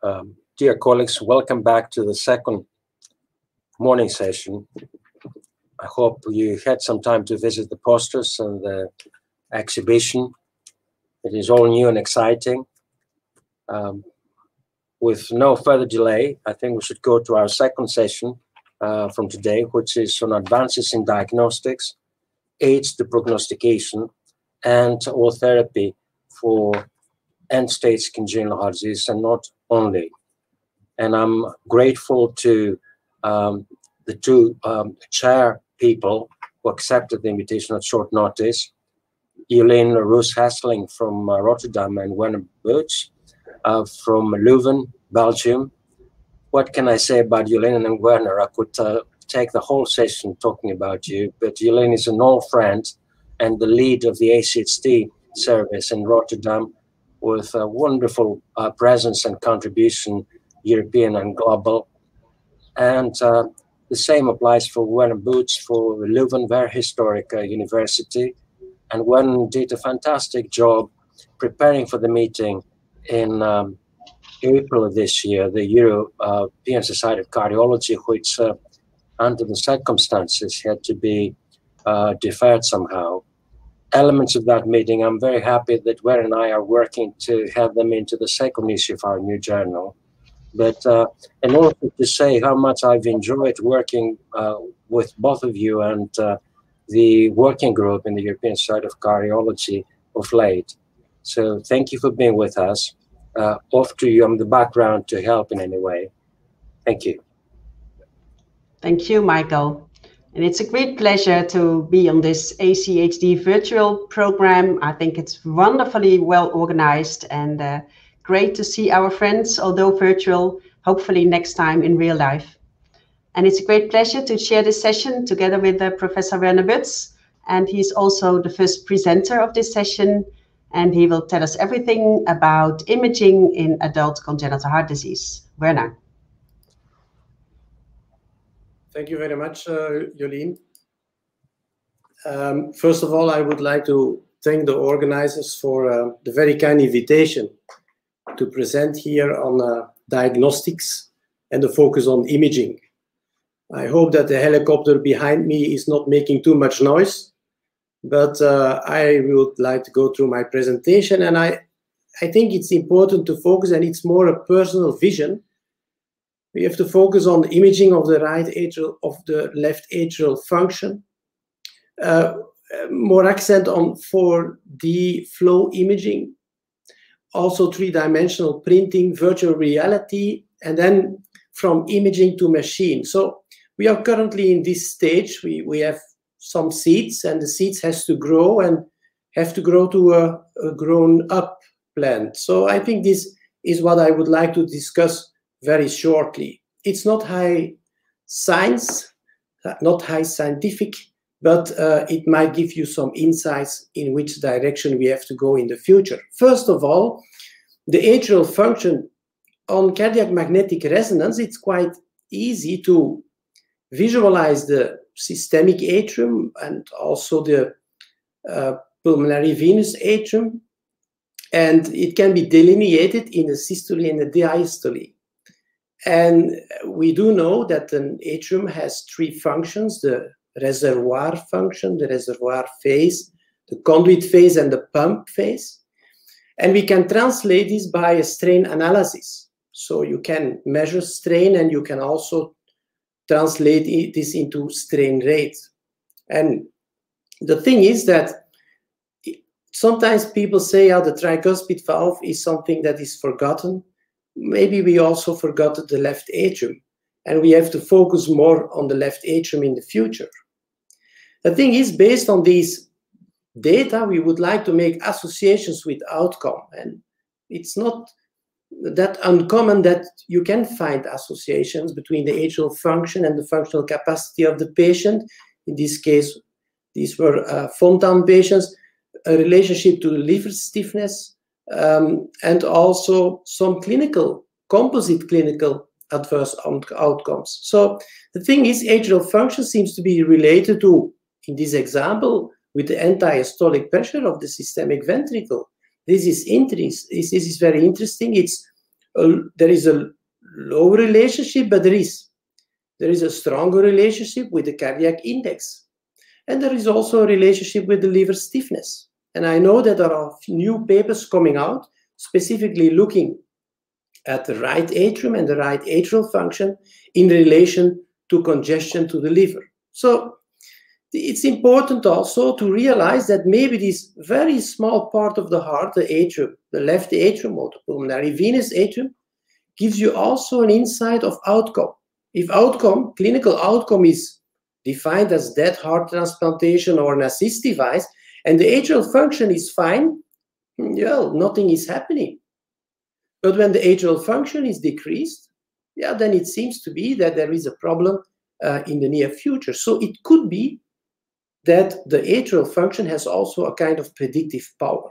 Dear colleagues, welcome back to the second morning session. I hope you had some time to visit the posters and the exhibition. It is all new and exciting. With no further delay, I think we should go to our second session from today, which is on advances in diagnostics, aids to prognostication, and or therapy for end-stage congenital heart disease, and not only. And I'm grateful to the two chair people who accepted the invitation at short notice, Jolien Roos-Hesseling from Rotterdam and Werner Butz from Leuven, Belgium. What can I say about Jolien and Werner? I could take the whole session talking about you, but Jolien is an old friend and the lead of the ACHT service in Rotterdam, with a wonderful presence and contribution, European and global. And the same applies for Werner Butz for Leuven, very historic university. And Werner did a fantastic job preparing for the meeting in April of this year, the European Society of Cardiology, which under the circumstances had to be deferred somehow. Elements of that meeting, I'm very happy that Werner and I are working to have them into the second issue of our new journal. But in order to say how much I've enjoyed working with both of you and the working group in the European Society of Cardiology of late. So thank you for being with us. Off to you on the background to help in any way. Thank you. Thank you, Michael. And it's a great pleasure to be on this ACHT virtual program. I think it's wonderfully well organized and great to see our friends, although virtual, hopefully next time in real life. And it's a great pleasure to share this session together with Professor Werner Butz. And he's also the first presenter of this session. And he will tell us everything about imaging in adult congenital heart disease. Werner. Thank you very much, Jolien. First of all, I would like to thank the organizers for the very kind invitation to present here on diagnostics and the focus on imaging. I hope that the helicopter behind me is not making too much noise, but I would like to go through my presentation, and I think it's important to focus, and it's more a personal vision. We have to focus on the imaging of the right atrial, of the left atrial function. More accent on 4D flow imaging, also three-dimensional printing, virtual reality, and then from imaging to machine. So we are currently in this stage. We have some seeds, and the seeds has to grow and have to grow to a grown-up plant. So I think this is what I would like to discuss very shortly. It's not high science, not high scientific, but it might give you some insights in which direction we have to go in the future. First of all, the atrial function on cardiac magnetic resonance, it's quite easy to visualize the systemic atrium and also the pulmonary venous atrium, and it can be delineated in the systole and the diastole. And we do know that an atrium has three functions: the reservoir function, the reservoir phase, the conduit phase, and the pump phase. And we can translate this by a strain analysis. So you can measure strain, and you can also translate this into strain rate. And the thing is that sometimes people say, oh, the tricuspid valve is something that is forgotten. Maybe we also forgot the left atrium, and we have to focus more on the left atrium in the future. The thing is, based on these data, we would like to make associations with outcome, and it's not that uncommon that you can find associations between the atrial function and the functional capacity of the patient. In this case, these were Fontan patients, a relationship to the liver stiffness, and also some composite clinical adverse outcomes. So the thing is, atrial function seems to be related to, in this example, with the anti-systolic pressure of the systemic ventricle. This is very interesting. It's there is a low relationship, but there is a stronger relationship with the cardiac index. And there is also a relationship with the liver stiffness. And I know that there are new papers coming out specifically looking at the right atrium and the right atrial function in relation to congestion to the liver. So it's important also to realize that maybe this very small part of the heart, the atrium, the left atrium or the pulmonary venous atrium, gives you also an insight of outcome. If clinical outcome is defined as dead heart transplantation or an assist device, and the atrial function is fine, well, nothing is happening. But when the atrial function is decreased, then it seems to be that there is a problem in the near future. So it could be that the atrial function has also a kind of predictive power.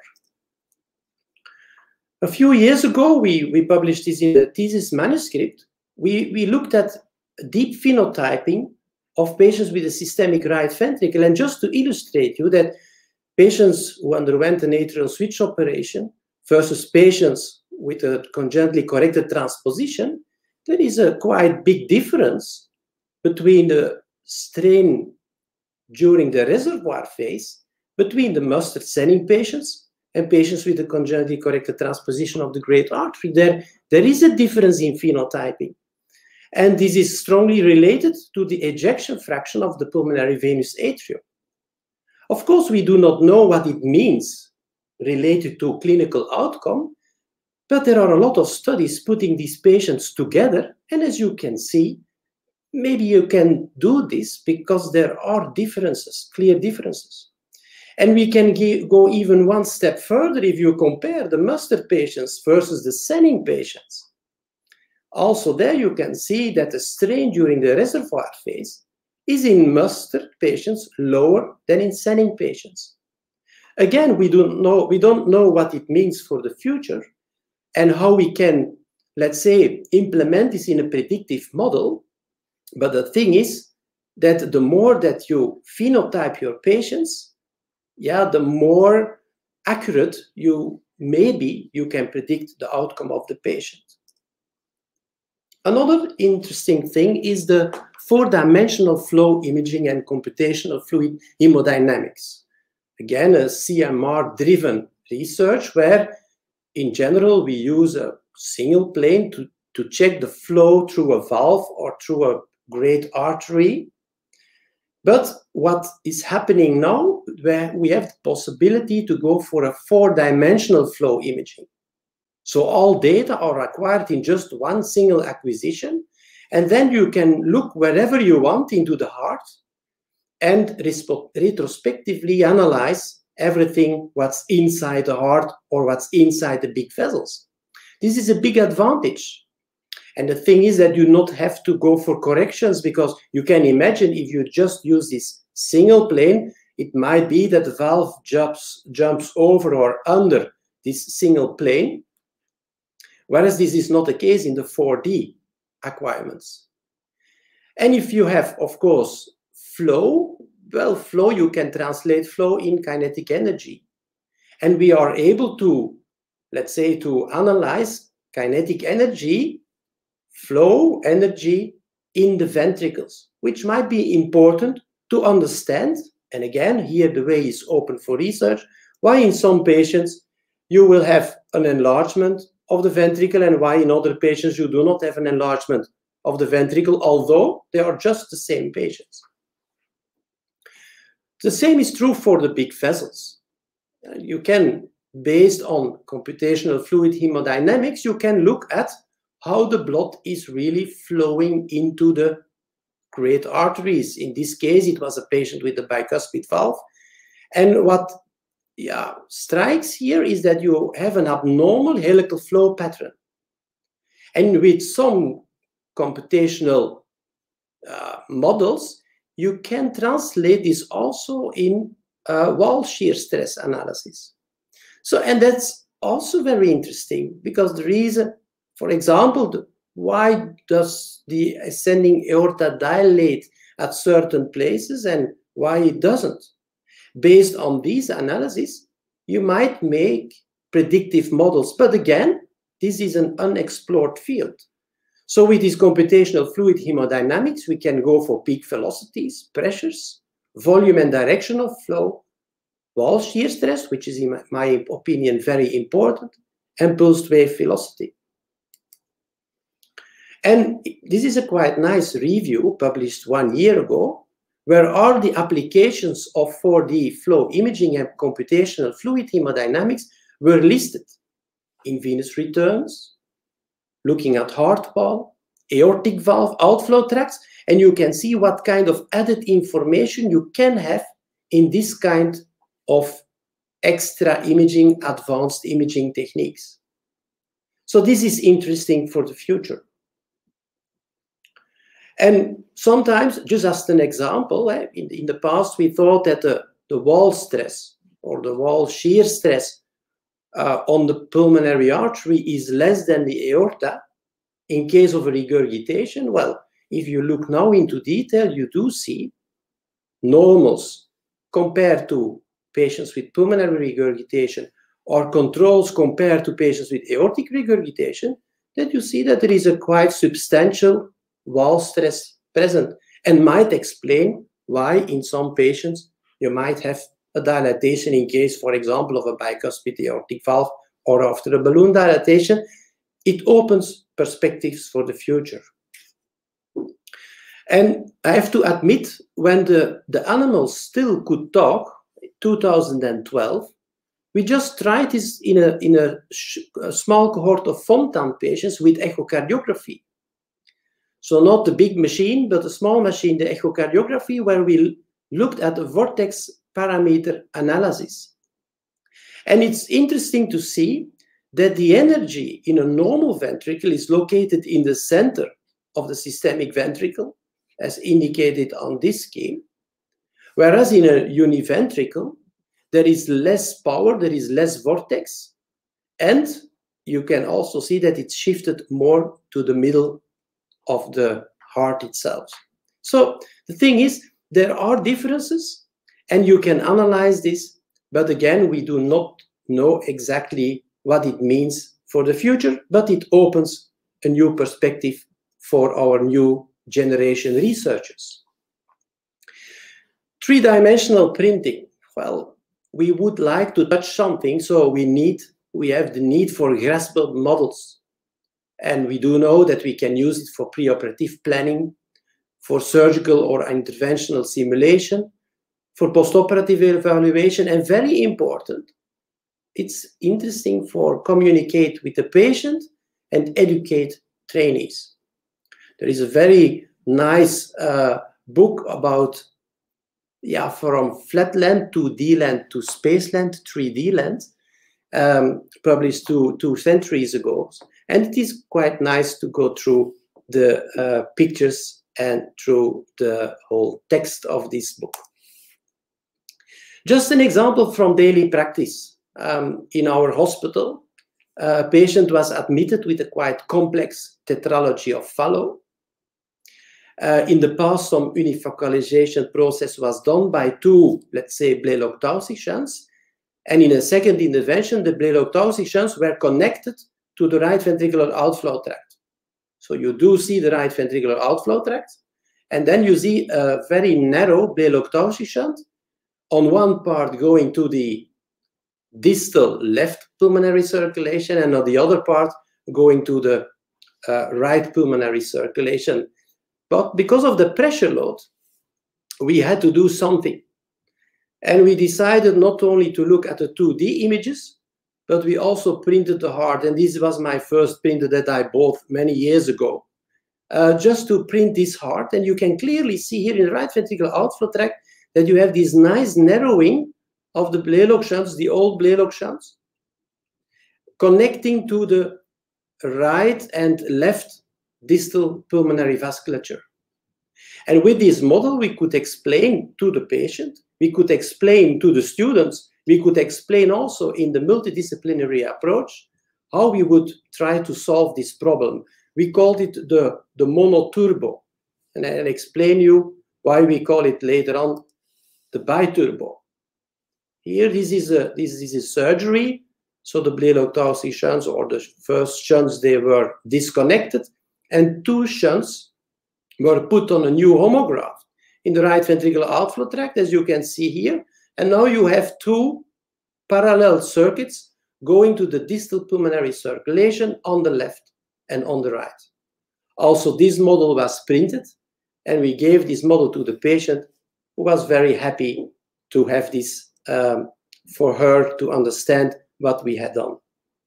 A few years ago, we published this in the thesis manuscript. We looked at deep phenotyping of patients with a systemic right ventricle. And just to illustrate you that patients who underwent an atrial switch operation versus patients with a congenitally corrected transposition, there is a quite big difference between the strain during the reservoir phase between the mustard-sending patients and patients with a congenitally corrected transposition of the great artery. There is a difference in phenotyping. And this is strongly related to the ejection fraction of the pulmonary venous atrium. Of course, we do not know what it means related to clinical outcome, but there are a lot of studies putting these patients together. And as you can see, maybe you can do this because there are differences, clear differences. And we can go even one step further if you compare the mustard patients versus the sending patients. Also there you can see that the strain during the reservoir phase is in mustard patients lower than in sending patients. Again, we don't know what it means for the future and how we can, let's say, implement this in a predictive model. But the thing is that the more that you phenotype your patients, the more accurate you can predict the outcome of the patient. Another interesting thing is the four-dimensional flow imaging and computational fluid hemodynamics. Again, a CMR-driven research where, in general, we use a single plane to check the flow through a valve or through a great artery. But what is happening now, where we have the possibility to go for a four-dimensional flow imaging. So all data are acquired in just one single acquisition, and then you can look wherever you want into the heart and retrospectively analyze everything what's inside the heart or what's inside the big vessels. This is a big advantage. And the thing is that you not have to go for corrections, because you can imagine if you just use this single plane, it might be that the valve jumps over or under this single plane. Whereas this is not the case in the 4D acquirements. And if you have, of course, flow, well, flow, you can translate flow in kinetic energy. And we are able to, let's say, to analyze kinetic energy, flow energy in the ventricles, which might be important to understand. And again, here the way is open for research, why in some patients you will have an enlargement of the ventricle and why in other patients you do not have an enlargement of the ventricle, although they are just the same patients. The same is true for the big vessels. You can, based on computational fluid hemodynamics, you can look at how the blood is really flowing into the great arteries. In this case, it was a patient with a bicuspid valve. And what strikes here is that you have an abnormal helical flow pattern. And with some computational models, you can translate this also in wall shear stress analysis. So, and that's also very interesting, because the reason, for example, why does the ascending aorta dilate at certain places and why it doesn't? Based on these analyses, you might make predictive models. But again, this is an unexplored field. So with this computational fluid hemodynamics, we can go for peak velocities, pressures, volume and direction of flow, wall shear stress, which is in my opinion very important, and pulsed wave velocity. And this is a quite nice review published 1 year ago, where all the applications of 4D flow imaging and computational fluid hemodynamics were listed in venous returns, looking at heart wall, aortic valve, outflow tracts, and you can see what kind of added information you can have in this kind of extra imaging, advanced imaging techniques. So this is interesting for the future. And sometimes, just as an example, in the past we thought that the wall stress or the wall shear stress on the pulmonary artery is less than the aorta in case of a regurgitation. Well, if you look now into detail, you do see normals compared to patients with pulmonary regurgitation or controls compared to patients with aortic regurgitation, that you see that there is a quite substantial wall stress present, and might explain why in some patients you might have a dilatation in case, for example, of a bicuspid aortic valve or after a balloon dilatation. It opens perspectives for the future. And I have to admit, when the animals still could talk, 2012, we just tried this in a small cohort of Fontan patients with echocardiography. So not the big machine, but a small machine, the echocardiography, where we looked at the vortex parameter analysis. And it's interesting to see that the energy in a normal ventricle is located in the center of the systemic ventricle, as indicated on this scheme. Whereas in a univentricle, there is less power, there is less vortex, and you can also see that it's shifted more to the middle of the heart itself. So the thing is, there are differences, and you can analyze this, but again, we do not know exactly what it means for the future, but it opens a new perspective for our new generation researchers. Three-dimensional printing. Well, we would like to touch something, so we have the need for graspable models. And we do know that we can use it for preoperative planning, for surgical or interventional simulation, for postoperative evaluation, and very important, it's interesting for communicate with the patient and educate trainees. There is a very nice book about, from flatland to D-land to spaceland, 3D land, published two centuries ago. And it is quite nice to go through the pictures and through the whole text of this book. Just an example from daily practice. In our hospital, a patient was admitted with a quite complex tetralogy of Fallot. In the past, some unifocalization process was done by two, let's say, Blalock-Taussig shunts. And in a second intervention, the Blalock-Taussig shunts were connected to the right ventricular outflow tract. So you do see the right ventricular outflow tract, and then you see a very narrow Blalock-Taussig shunt on one part going to the distal left pulmonary circulation, and on the other part going to the right pulmonary circulation. But because of the pressure load, we had to do something. And we decided not only to look at the 2D images, but we also printed the heart. And this was my first printer that I bought many years ago, just to print this heart. And you can clearly see here in the right ventricular outflow tract that you have this nice narrowing of the Blalock shunts, the old Blalock shunts, connecting to the right and left distal pulmonary vasculature. And with this model, we could explain to the patient, we could explain to the students, we could explain also in the multidisciplinary approach how we would try to solve this problem. We called it the monoturbo. And I'll explain you why we call it later on the biturbo. Here, this is a surgery So the Blalock-Taussig shunts, or the first shunts, they were disconnected, and 2 shunts were put on a new homograph in the right ventricular outflow tract, as you can see here. And now you have 2 parallel circuits going to the distal pulmonary circulation on the left and on the right. Also, this model was printed, and we gave this model to the patient, who was very happy to have this for her to understand what we had done.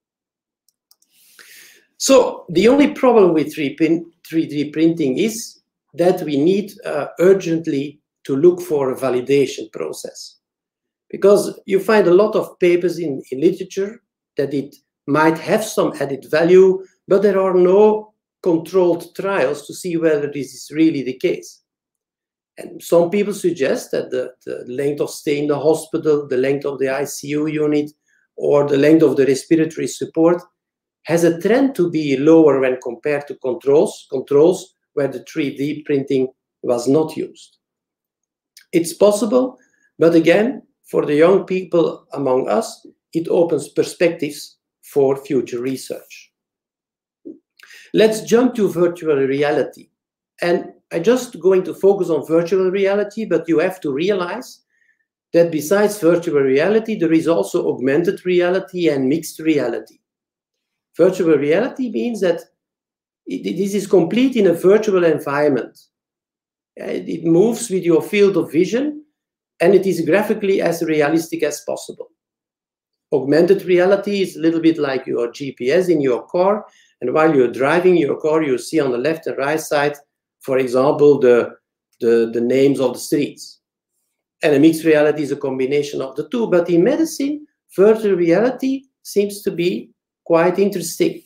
So the only problem with 3D printing is that we need urgently to look for a validation process, because you find a lot of papers in literature that it might have some added value, but there are no controlled trials to see whether this is really the case. And some people suggest that the length of stay in the hospital, the length of the ICU unit, or the length of the respiratory support has a trend to be lower when compared to controls where the 3D printing was not used. It's possible, but again, for the young people among us, it opens perspectives for future research. Let's jump to virtual reality. And I'm just going to focus on virtual reality, but you have to realize that besides virtual reality, there is also augmented reality and mixed reality. Virtual reality means that this is complete in a virtual environment. It moves with your field of vision, and it is graphically as realistic as possible. Augmented reality is a little bit like your GPS in your car, and while you're driving your car, you see on the left and right side, for example, the names of the streets. And a mixed reality is a combination of the two. But in medicine, virtual reality seems to be quite interesting.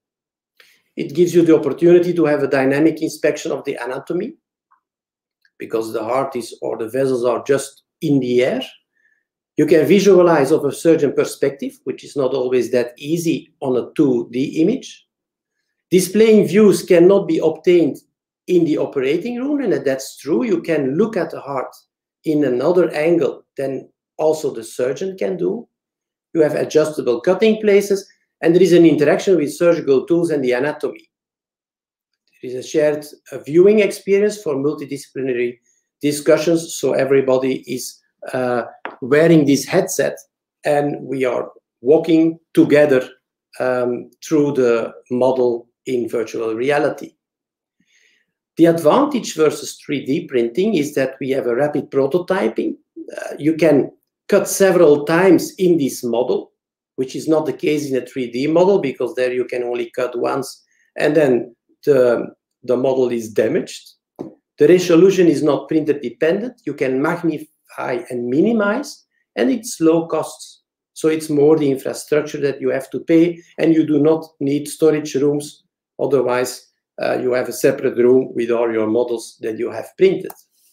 It gives you the opportunity to have a dynamic inspection of the anatomy, because the heart is, or the vessels are just in the air. You can visualize of a surgeon perspective, which is not always that easy on a 2D image. Displaying views cannot be obtained in the operating room, and that's true. You can look at the heart in another angle than also the surgeon can do. You have adjustable cutting places, and there is an interaction with surgical tools and the anatomy. There is a shared viewing experience for multidisciplinary discussions, so everybody is wearing this headset, and we are walking together through the model in virtual reality. The advantage versus 3D printing is that we have a rapid prototyping. You can cut several times in this model, which is not the case in a 3D model, because there you can only cut once and then the model is damaged. The resolution is not printer dependent. You can magnify and minimize, and it's low costs. So it's more the infrastructure that you have to pay, and you do not need storage rooms. Otherwise, you have a separate room with all your models that you have printed.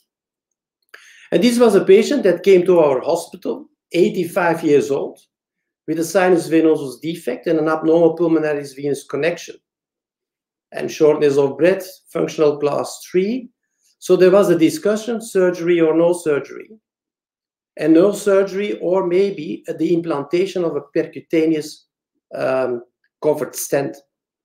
And this was a patient that came to our hospital, 85 years old, with a sinus venosus defect and an abnormal pulmonary venous connection, and shortness of breath, functional class 3. So there was a discussion, surgery or no surgery. And no surgery, or maybe the implantation of a percutaneous covered stent.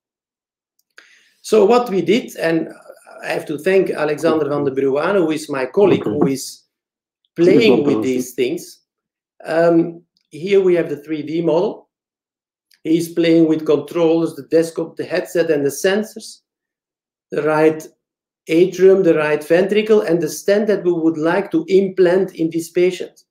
So what we did, and I have to thank Alexander van der Bruane, who is my colleague, who is playing with these things. Here we have the 3D model. He's playing with controllers, the desktop, the headset, and the sensors, the right atrium, the right ventricle, and the stent that we would like to implant in this patient.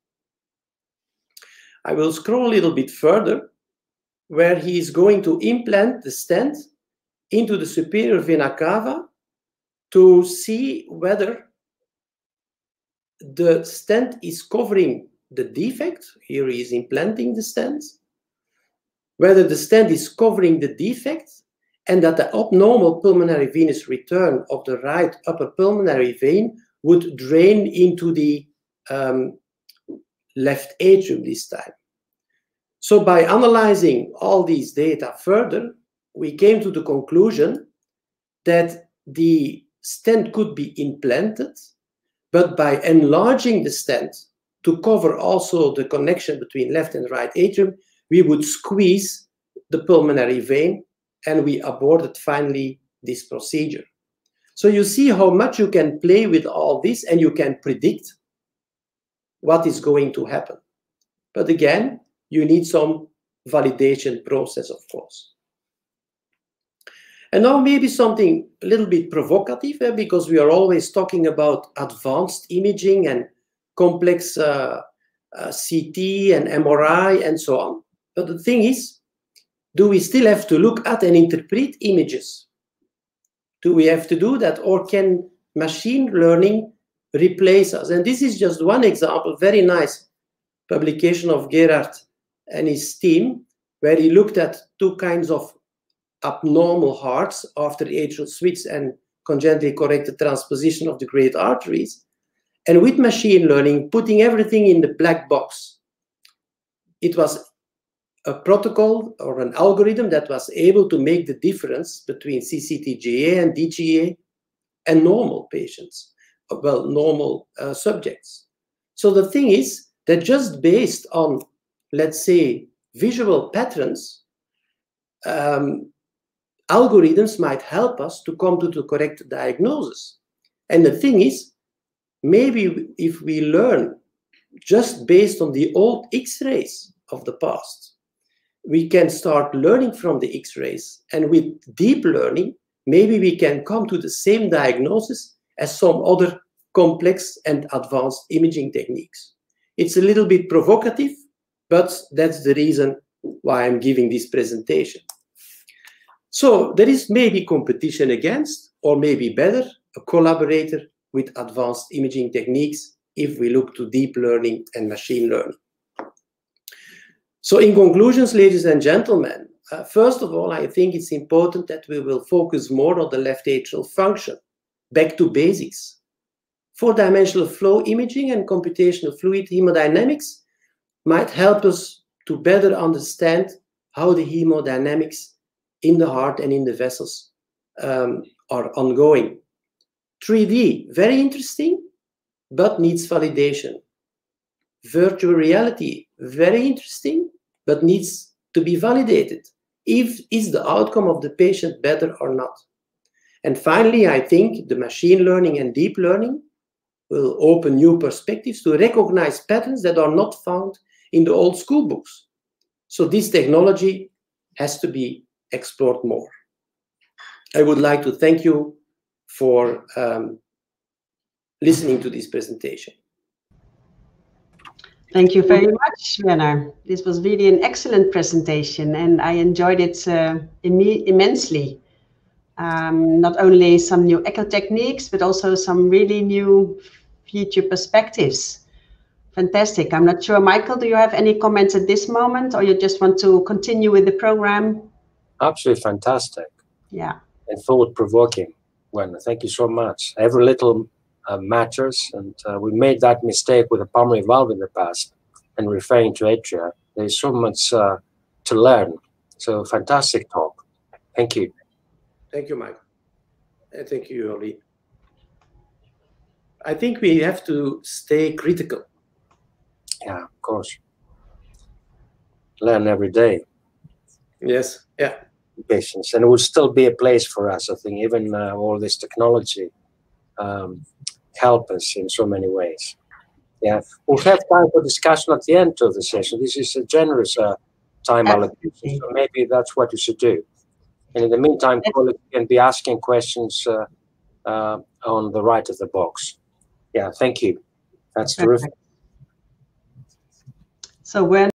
I will scroll a little bit further, where he is going to implant the stent into the superior vena cava to see whether the stent is covering the defect. Here he is implanting the stent. Whether the stent is covering the defect, and that the abnormal pulmonary venous return of the right upper pulmonary vein would drain into the left atrium this time. So by analyzing all these data further, we came to the conclusion that the stent could be implanted, but by enlarging the stent to cover also the connection between left and right atrium, we would squeeze the pulmonary vein, and we aborted finally this procedure. So you see how much you can play with all this, and you can predict what is going to happen. But again, you need some validation process, of course. And now maybe something a little bit provocative, because we are always talking about advanced imaging and complex CT and MRI and so on. But the thing is, do we still have to look at and interpret images? Do we have to do that, or can machine learning replace us? And this is just one example, very nice publication of Gerard and his team, where he looked at two kinds of abnormal hearts after atrial switch and congenitally corrected transposition of the great arteries. And with machine learning, putting everything in the black box, it was a protocol or an algorithm that was able to make the difference between CCTGA and DGA and normal patients, well, normal subjects. So the thing is that just based on, let's say, visual patterns, algorithms might help us to come to the correct diagnosis. And the thing is, maybe if we learn just based on the old X-rays of the past, we can start learning from the X-rays, and with deep learning, maybe we can come to the same diagnosis as some other complex and advanced imaging techniques. It's a little bit provocative, but that's the reason why I'm giving this presentation. So there is maybe competition against, or maybe better, a collaborator with advanced imaging techniques if we look to deep learning and machine learning. So in conclusions, ladies and gentlemen, first of all, I think it's important that we will focus more on the left atrial function, back to basics. Four-dimensional flow imaging and computational fluid hemodynamics might help us to better understand how the hemodynamics in the heart and in the vessels are ongoing. 3D, very interesting, but needs validation. Virtual reality, very interesting, but needs to be validated. Is the outcome of the patient better or not? And finally, I think the machine learning and deep learning will open new perspectives to recognize patterns that are not found in the old school books. So this technology has to be explored more. I would like to thank you for listening to this presentation. Thank you very much, Werner. This was really an excellent presentation, and I enjoyed it immensely. Not only some new echo techniques, but also some really new future perspectives. Fantastic. I'm not sure, Michael, do you have any comments at this moment, or you just want to continue with the program? Absolutely fantastic. Yeah. And thought-provoking. Well, thank you so much. Every little matters, and we made that mistake with a pulmonary valve in the past and referring to atria. There's so much to learn. So fantastic talk. Thank you. Thank you, Michael. And thank you, Oli. I think we have to stay critical. Yeah, of course. Learn every day. Yes, yeah. Patients, and it will still be a place for us. I think even all this technology help us in so many ways. Yeah, we'll have time for discussion at the end of the session. This is a generous time allocation, so maybe that's what you should do. And in the meantime, colleagues can be asking questions on the right of the box. Yeah, thank you. That's terrific. So when